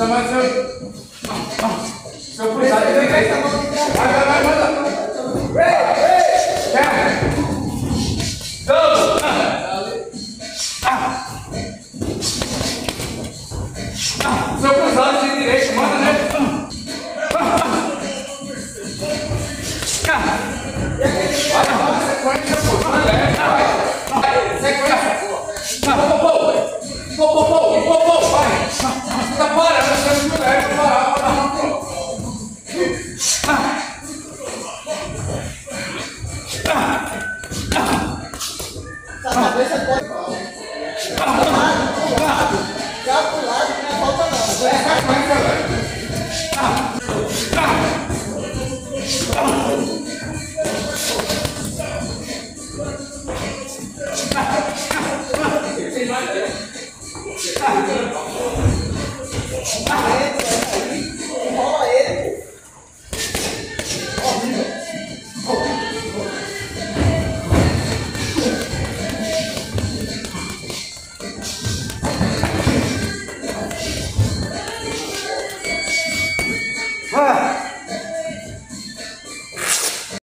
Usa mais seu cruzado de direita. Vai, manda. Seu cruzado de direita, manda, né? Vai, sequência, pô. Vai, sequência. Vai. Tá parando, você não deve parar. A cabeça pode já pro lado, não é falta não. É sequência, velho. Tem mais,